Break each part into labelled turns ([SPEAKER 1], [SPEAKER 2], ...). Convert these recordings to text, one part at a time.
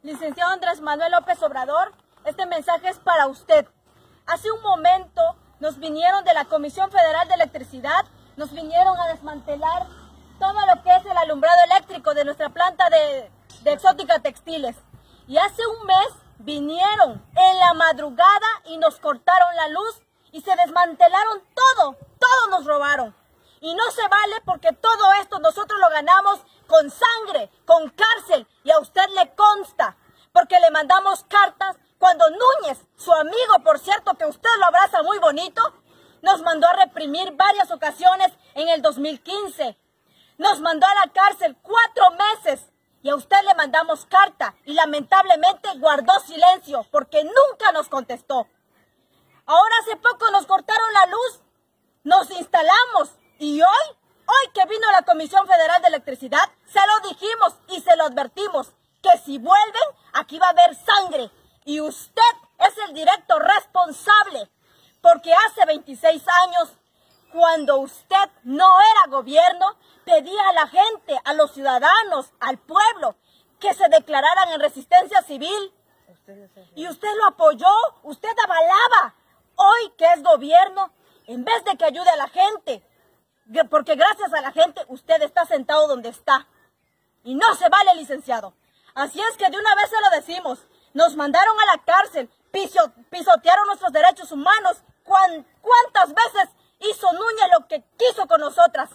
[SPEAKER 1] Licenciado Andrés Manuel López Obrador, este mensaje es para usted. Hace un momento nos vinieron de la Comisión Federal de Electricidad, nos vinieron a desmantelar todo lo que es el alumbrado eléctrico de nuestra planta de Exótica Textiles. Y hace un mes vinieron en la madrugada y nos cortaron la luz y se desmantelaron todo nos robaron. Y no se vale porque todo esto nosotros lo ganamos con sangre, con cárcel, y a usted le consta, porque le mandamos cartas cuando Núñez, su amigo, por cierto, que usted lo abraza muy bonito, nos mandó a reprimir varias ocasiones en el 2015. Nos mandó a la cárcel 4 meses y a usted le mandamos carta y lamentablemente guardó silencio porque nunca nos contestó. Ahora hace poco nos cortaron la luz, nos instalamos y hoy que vino la Comisión Federal de Electricidad, se lo dijimos y se lo advertimos que si vuelven, aquí va a haber sangre y usted es el directo responsable porque hace 26 años, cuando usted no era gobierno, pedía a la gente, a los ciudadanos, al pueblo, que se declararan en resistencia civil. Y usted lo apoyó, usted avalaba. Hoy que es gobierno, en vez de que ayude a la gente, porque gracias a la gente usted está sentado donde está. Y no se vale, licenciado. Así es que de una vez se lo decimos, nos mandaron a la cárcel, pisotearon nuestros derechos humanos. ¿Cuántas veces hizo Núñez lo que quiso con nosotras?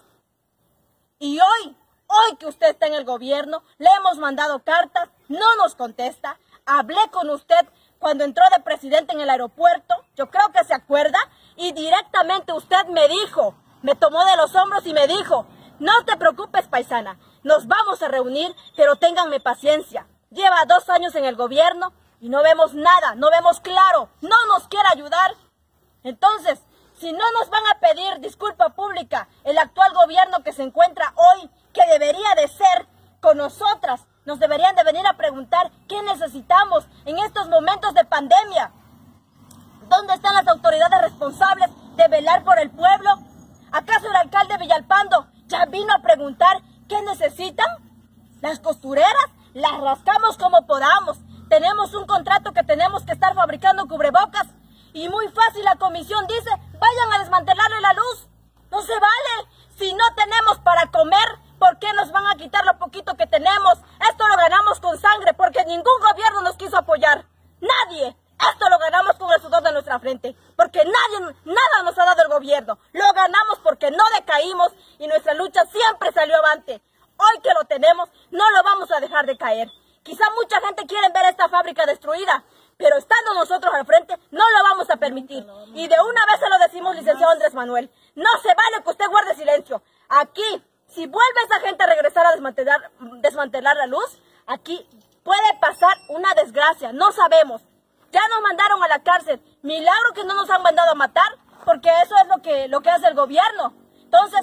[SPEAKER 1] Y hoy que usted está en el gobierno, le hemos mandado cartas, no nos contesta. Hablé con usted cuando entró de presidente en el aeropuerto, yo creo que se acuerda, y directamente usted me dijo, me tomó de los hombros y me dijo, no te preocupes, paisana, nos vamos a reunir, pero ténganme paciencia. Lleva 2 años en el gobierno y no vemos nada, no vemos claro, no nos quiere ayudar. Entonces, si no nos van a pedir disculpa pública el actual gobierno que se encuentra hoy, que debería de ser con nosotras, nos deberían de venir a preguntar qué necesitamos en estos momentos de pandemia. ¿Dónde están las autoridades responsables de velar por el pueblo? ¿Acaso el alcalde Villalpando ya vino a preguntar qué necesitan? Las costureras las rascamos como podamos. Tenemos un contrato que tenemos que estar fabricando cubrebocas. Y muy fácil la comisión dice, vayan a desmantelarle la luz. No se vale. Si no tenemos para comer, ¿por qué nos van a quitar lo poquito que tenemos? Esto lo ganamos con sangre porque ningún gobierno nos quiso apoyar. Nadie. Esto lo ganamos con el sudor de nuestra frente. Porque nada nos ha dado el gobierno. Lo ganamos porque no decaímos y nuestra lucha siempre salió avante. Hoy que lo tenemos, no lo vamos a dejar de caer. Quizá mucha gente quiere ver esta fábrica destruida, pero estando nosotros al frente, no lo vamos a permitir. Y de una vez se lo decimos, licenciado Andrés Manuel, no se vale que usted guarde silencio. Aquí, si vuelve esa gente a regresar a desmantelar la luz, aquí puede pasar una desgracia, no sabemos. Ya nos mandaron a la cárcel, milagro que no nos han mandado a matar, porque eso es lo que hace el gobierno. Entonces,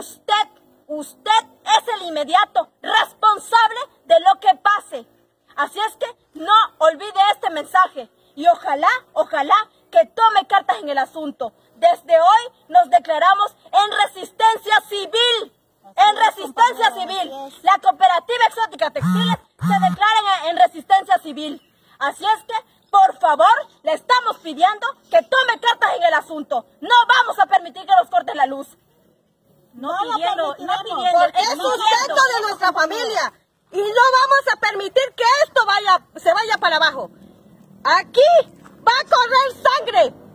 [SPEAKER 1] usted es el inmediato responsable de lo que pase. Así es que no olvide este mensaje y ojalá que tome cartas en el asunto. Desde hoy nos declaramos en resistencia civil. En resistencia civil. La cooperativa Exótica Textiles se declara en resistencia civil. Así es que, por favor, le estamos pidiendo que tome cartas en el asunto. No vamos a permitir que nos corten la luz. No pidiendo,
[SPEAKER 2] porque es sustento de nuestra familia. Y no vamos a permitir que esto se vaya para abajo. Aquí va a correr sangre.